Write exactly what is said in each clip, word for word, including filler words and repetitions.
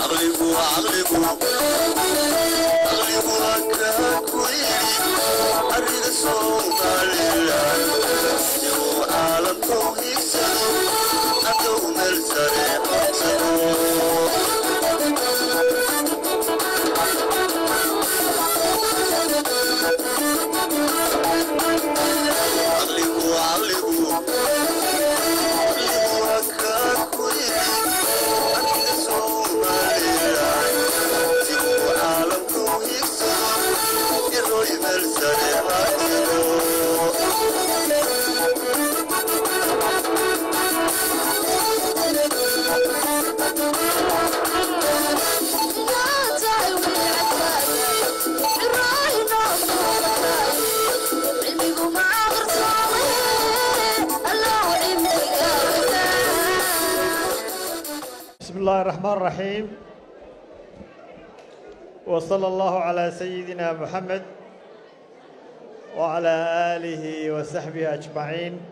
بسم الله الرحمن الرحيم وصلى الله على سيدنا محمد وعلى آله وصحبه أجمعين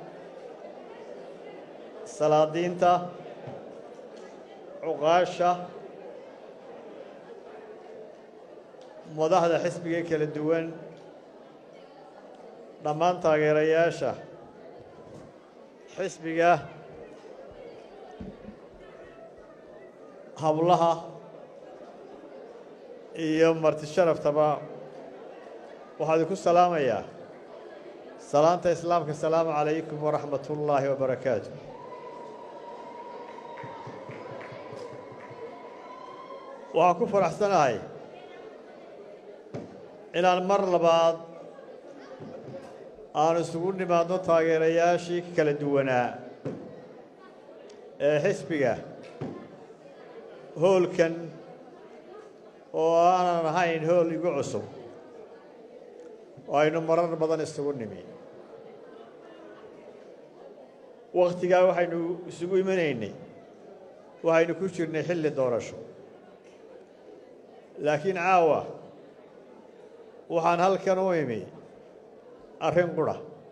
صلادينتا عقاشة مدحدة حسبك كلا دوان ضمان تاغيرياشة حسبك hablaha iyo marti sharaftaba waxaan ku salaamayaa salaanta islaamka salaamu calaykum wa rahmatullaahi wa barakaatuh waxaan ku faraxsanahay inaan mar labaad aan isugu nimaadno taageerayaashii kala duwanaa ee xisbiga هولكن وأنا نهاين هول يقعصو وأنا مرر بدن استقول نمي وقت جاء وحين سقول منيني وحين كشر نحل دورشو لكن عاوة وحن هالكنويمي أرين قرا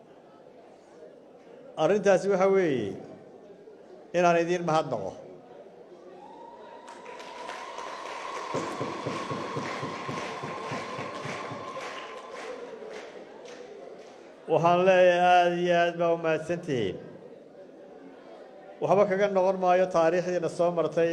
أرين تاسوي حوي إن أنا دين مهدناه waxaan leeyahay aad iyo aad baa u mahadsantihiin waxba kaga noqon maayo taariikhdiina soo martay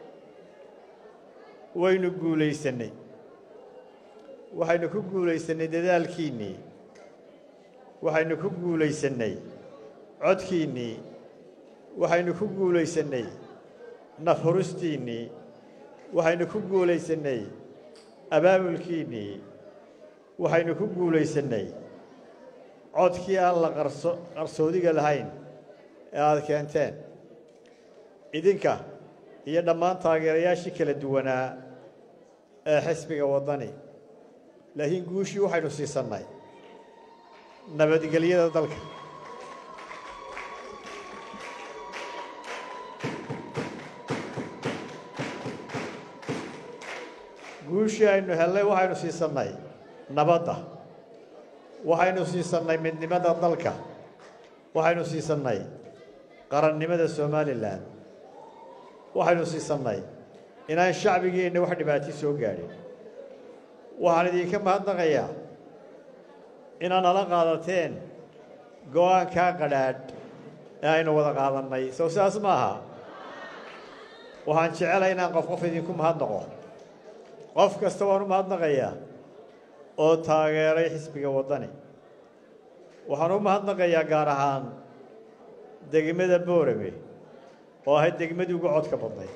waynu guulaysanay waxaynu ku guulaysanay dadaalkiinnii waxaynu ku guulaysanay codkiinnii waxaynu ku guulaysanay nafhuristiinnii waxaynu ku guulaysanay abaabulkiinnii waxaynu ku guulaysanay codkii aan la qarso qarsoodiga lahayn ee aad keenteen idinka iyo dhammaan taageerayaashii kala duwanaa ee xisbiga waddani laakiin guushii waxaynu siisannay nabadgelyada dalka guushii aynu hellay waxaynu siisannay nabadda waxaynu siisannay midnimada dalka waxaynu siisannay qarannimada Soomaaliland waxaynu siisannay inaan shacbigeenna wax dhibaato soo gaarin waxaan idinka mahadnaqayaa inaan nala qaadateen go'aanka qadhaadh ee aynu wada qaadannay soo saas maaha waxaan jecelahay inaan qof qof idinku mahadnaqo qof kasta waan u mahadnaqayaa oo taageeray xisbiga waddani waxaan u mahadnaqayaa gaar ahaan degmada Boorame oo ahayd degmadii ugu codka badnayd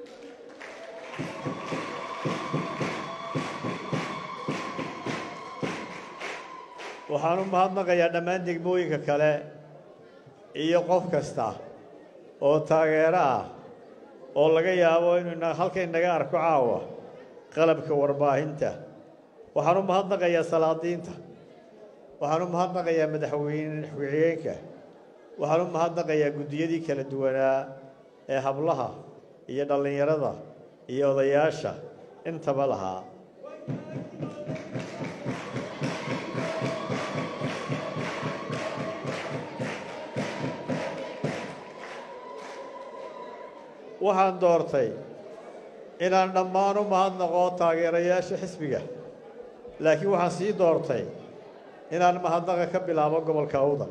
waxaan u mahadnaqayaa dhammaan degmooyinka kale iyo qof kasta oo taageero ah oo laga yaabo inuu halkay naga arko caawa qalabka warbaahinta waxaan u mahadnaqayaa salaadiinta waxaan u mahadnaqayaa madaxweyne xigeenka waxaan u mahadnaqayaa guddiyadii kala duwanaa ee hablaha iyo dhalinyarada iyo odayaasha intaba lahaa waxaan doortay inaan dhammaan u mahadnaqo taageerayaasha xisbiga laakiin waxaan sii doortay inaan mahadnaqa ka bilaabo gobolka Awdal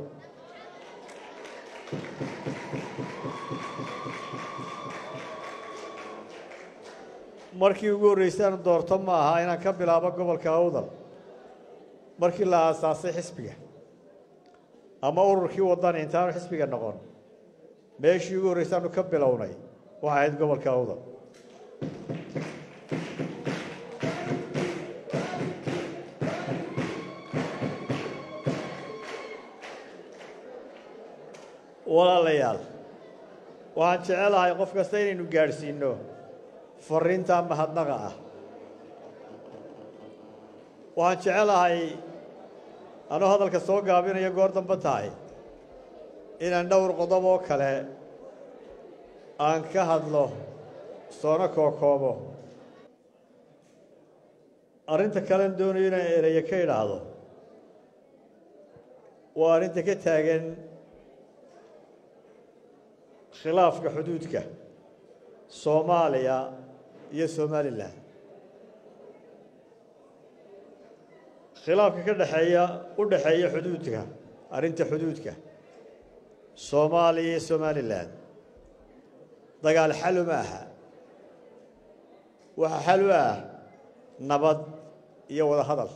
markii ugu horeysay aan doorto ma aha inaan ka bilaabo gobolka Awdal markii la aasaasay xisbiga ama ururkii waddan intaan xisbiga noqon meeshii ugu horeysay aan ka bilownay waxa ahayd gobolka Awdal walaalayaal waxaan jecelahay qof kasta inaynu gaadhsiino fariinta mahadnaqa ah waxaan jecelahay anoo hadalka soo gaabinaya goor dambe tahay inaan dhowr qodob oo kale aan ka hadlo soona kookoobo arrinta kalen doonayo inaan eraya ka idhaahdo waa arrinta ka taagan khilaafka xuduudka Soomaaliya iyo Somaliland khilaafka ka dhaxeeya u dhaxeeya xuduudka arrinta xuduudka Soomaaliya iyo Somaliland dagaal xal ma aha waxa xal u ah nabad iyo wada hadal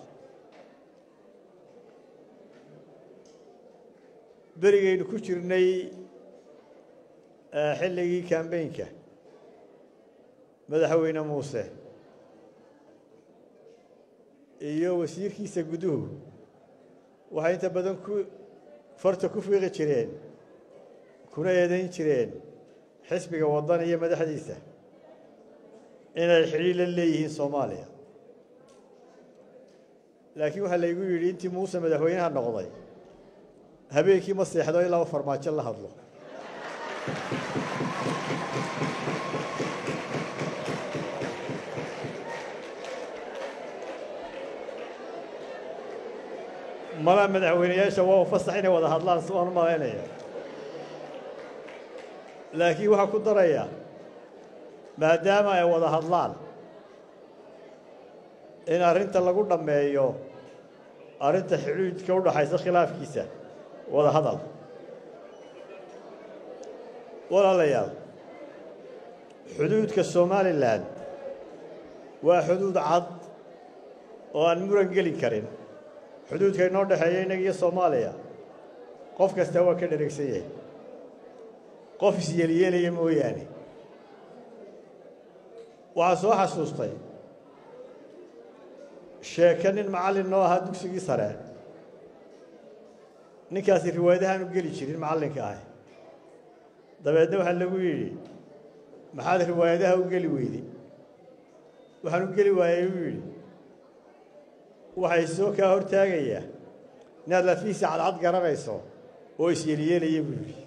berigaynu ku jirnay xilligii campaign-ka madaxweyne Muuse iyo wasiirkiisa guduhu waxay inta badan ku farta ku fiiqi jireen kuna eedayn jireen xisbiga waddan iyo madaxdiisa inay xiriir la leeyihiin Soomaaliya laakiin waxa la igu yiri intii Muuse madaxweynaha noqday habeenkii ma seexdo ilaa farmaajo la hadlo mala madaxweynayaasha waa fasax inay wada hadlaan soo maaleynaya laakiin waxa ku daraya maadaama ay wada hadlaan in arrinta lagu dhameeyo arrinta xuduudka u dhaxaysa khilaafkiisa wada hadal walaalayaal xuduudka Somaliland waa xuduud cad oo aan muran gelin karin xuduudka inoo dhaxeeya inaga iyo Soomaaliya qof kasta waa ka dheregsan yahay qof isyeelyeelaya mooyaane waxaa soo xasuustay sheeko nin macallin noo ahaa dugsigii sare ninkaasi riwaayadahan u geli jirin macallinka ah dabeedna waxaa lagu yidhi maxaad riwaayadaha u geli weyday waxaan u geli waayay uu yidhi waxay soo kaa hortaagayaa inaad lafiisa cadcad garanayso oo isyeelyeelaya buu yidhi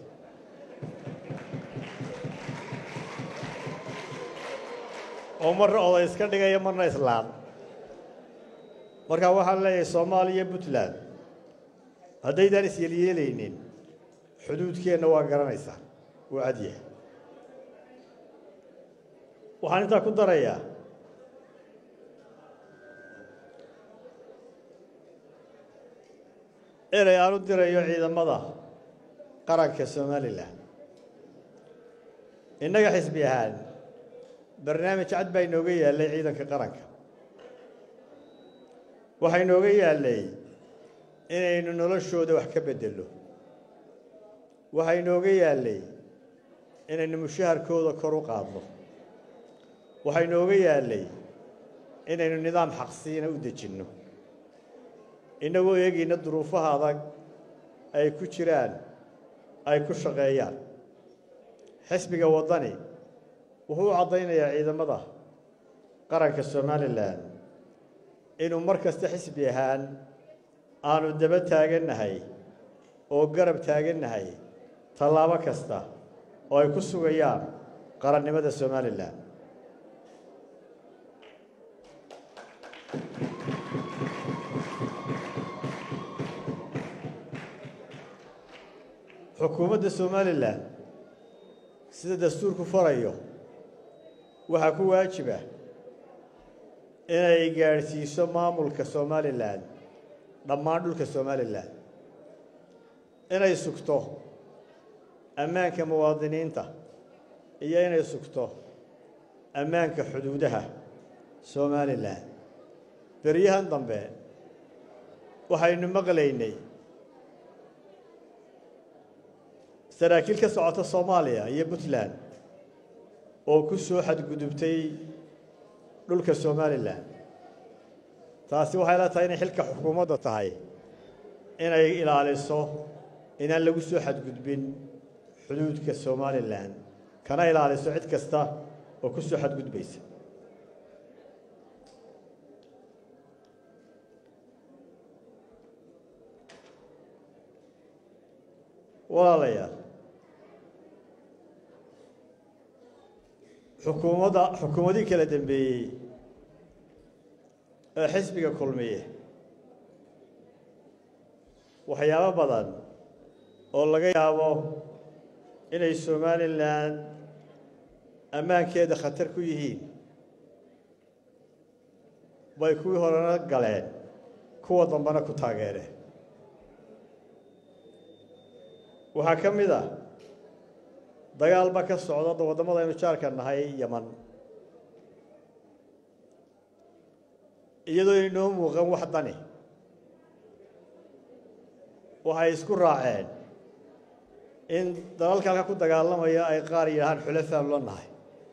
oo marna oday iska dhigaya marna islaam markaa waxaan leeyahay Soomaaliya iyo Puntland haddaydaan isyeelyeelaynin xuduudkeenna waa garanaysaa waa cadiya waxaan intaa ku darayaa inay aanu dirayo ciidamada qaranka Somaliland innaga xisbi ahaan barnaamij cad baa inooga yaallay ciidanka qaranka waxaa inooga yaallay inaynu noloshooda wax ka beddelno waxaa inooga yaallay inaynu mushaharkooda kor u qaadno waxaa inooga yaallay inaynu nidaam xaqsiina u dejinno inagoo eegayna duruufaha adag ay ku jiraan ay ku shaqeeyaan xisbiga waddani wuxuu u caddaynayaa ciidamada qaranka Somaliland inuu mar kasta xisbi ahaan aanu daba taagannahay oo garab taagannahay tallaabo kasta oo ay ku sugayaan qarannimada Somaliland xukuumadda Somaliland sida dastuurku farayo waxaa ku waajiba inay gaadhsiiso maamulka Somaliland dhammaan dhulka Somaliland inay sugto ammaanka muwaadiniinta iyo inay sugto ammaanka xuduudaha Somaliland beriyahan dambe waxaynu maqlaynay saraakiil ka socota Soomaaliya iyo Puntland oo ku soo xadgudubtay dhulka Somaliland taasi waxay la tahay in xilka xukuumadda tahay inay ilaaliso inaan lagu soo xadgudbin xuduudka Somaliland kana ilaaliso cid kasta oo ku soo xadgudbaysa walaalayaal xukuumadda xukuumadii kala dambeeyay ee xisbiga kulmiye waxyaabo badan oo laga yaabo inay Somaliland ammaankeeda khatar ku yihiin bay kuwii horena galeen kuwa dambana ku taageereen waxaa ka mid ah dagaal ba ka socda wadamada aynu jaarka nahay Yaman iyadoo inoo muuqan wax dani waxay isku raaceen in dalalka halka ku dagaalamaya ay qaar yahaan xulafaan la nahay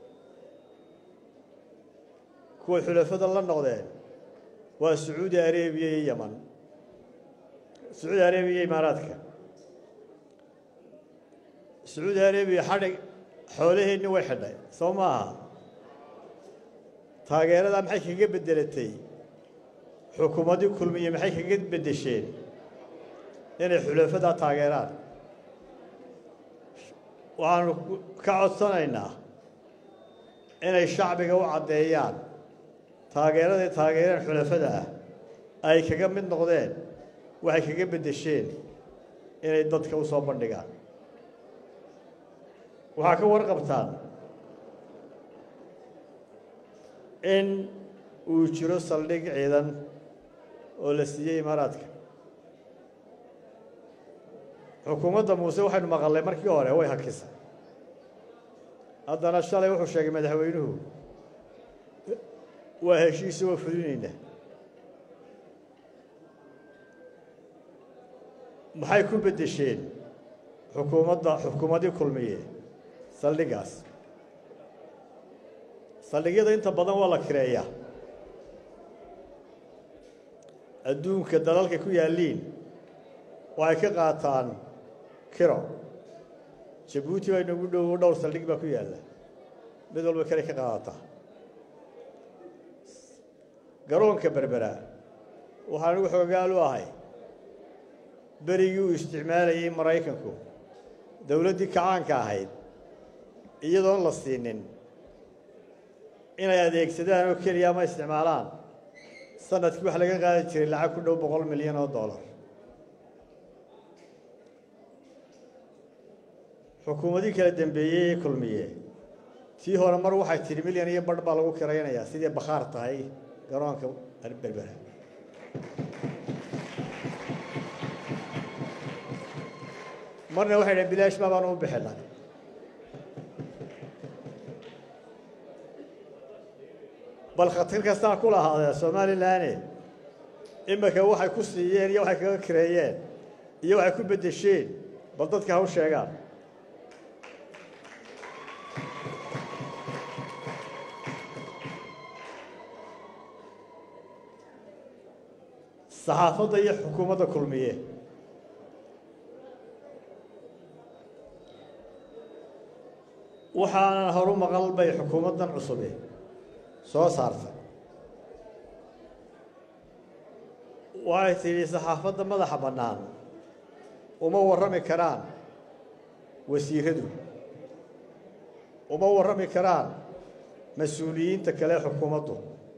kuwa xulafada la noqdeen waa Saudi Arabia iyo Yaman Saudi Arabia iyo Imaaraadka Saudi Arabia xadhig xoolaheedna way xidhay soo maaha taageerada maxay kaga bedelatay xukuumadii kulmiye maxay kaga bedesheen inay xulafada taageeraan waxaanu ka codsanaynaa inay shacbiga u caddeeyaan taageerada taageeraan xulafada ah ay kaga mid noqdeen waxay kaga bedesheen inay dadka u soo bandhigaan waxaa ka warqabtaan in uu jiro saldhig ciidan oo la siiyey Imaaraadka xukuumadda Muuse waxaynu maqalnay markii hore way hakisay haddana shalay wuxuu sheegay madaxweynuhu waa heshiis oo fulinayna maxay ku bedesheen xukuumadda xukuumadii kulmiye saldhigaas saldhigyada inta badan waa la kireeyaa adduunka dalalka ku yaaliin waxay ka qaataan kiro Djibouti way nagu dhow dhowr saldhig baa ku yaala mid walba kale ka qaadata garoonka berbera waxaan ugu xoogaal u ahay berigii uu isticmaalayay Maraykanku dawladdii kacaanka ahayd iyadoon la siinin inay adeegsadaan oo keliya ma isticmaalaan sanadkii wax laga qaadi jiray lacag ku dhow boqol milyan oo dollar xukuumadii kala dambeeyay kulmiye tii hore mar waxay tiri milyan iyo badh baa lagu kiraynayaa sidii bakhaar tahay garoonka berbera marna waxay dhahay bilaash baan u bixinay bal khatar kasta ku lahaadee Somaliland imaka waxay ku siiyeen iyo waxay kaga kireeyeen iyo waxay ku bedesheen bal dadka ha u sheegaan saxaafadda iyo xukuumadda kulmiye waxaan horu maqal bay xukuumaddan cusub soo saartay waxay tiri saxaafadda madaxa bannaan uma warrami karaan wasiiradu uma warrami karaan mas-uuliyiinta kale xukuumaddu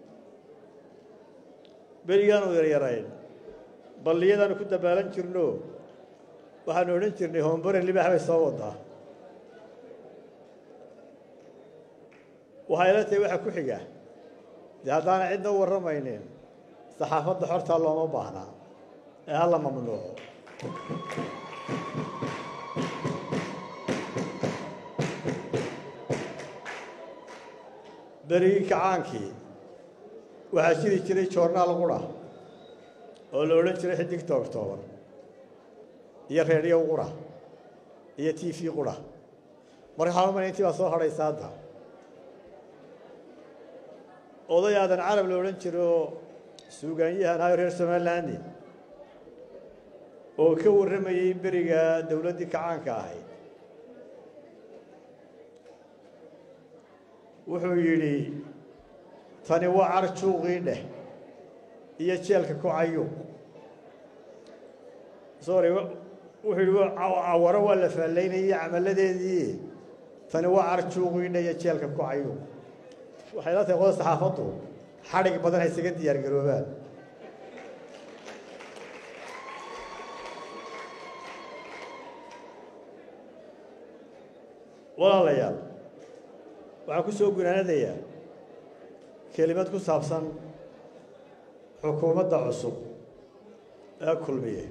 berigaan u yaryarayn balliyadaanu ku dabaalan jirno waxaanu odhan jirnay hombare libaax bay soo wadaa وهايلتي waxa ku xiga hadaan cidna waramaynin saxaafadda xorta looma baahna ee alla mamnuuc bari kacaankii waxa jiri jiray joornaal qura oo la oran jiray xidigta Oktoobar iyo reeriyo qura iyo T V qura marka halma intii baa soo haray saada odayaadan carab la oran jiro suugaanyahan reer Soomaaliland oo ka waramayay bariga dawladda kacaanka ahayd wuxuu yiri tani waa arjuuqide iyo jeelka ku cayo sorry wuxuu yiri awara wala faleynay amaladeedii tani waa arjuuqide iyo jeelka ku cayo waxay la tahay saxaafadu xarig badan ay isaga diyaar garoobaan walaalayaal waxaan ku soo gunaanadayaa kelimad ku saabsan xukuumadda cusub ee kulmiye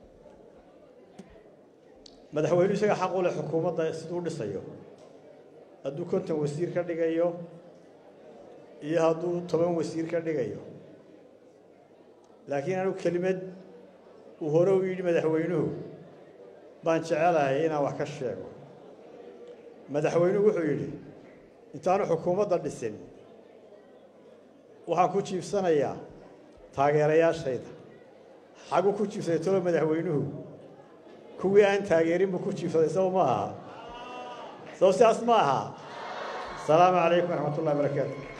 madaxweynuhu isaga xaq u leh xukuumadda sidoo dhisayo hadduu konton wasiir ka dhigayo iyo hadduu toban wasiir ka dhigayo laakiin anu kelimad uu hore u yidhi madaxweynuhu baan jecelahay inaan wax ka sheego madaxweynuhu wuxuu yidhi intaanu xukuumadda dhisin waxaan ku jiibsanayaa taageerayaashayda xagu ku jiibsaday tolo madaxweynuhu kuwii aan taageerin buu ku jiibsaday soo maaha soo sidaas maaha asalaamu calaykum waraxmatullahi wabarakaatu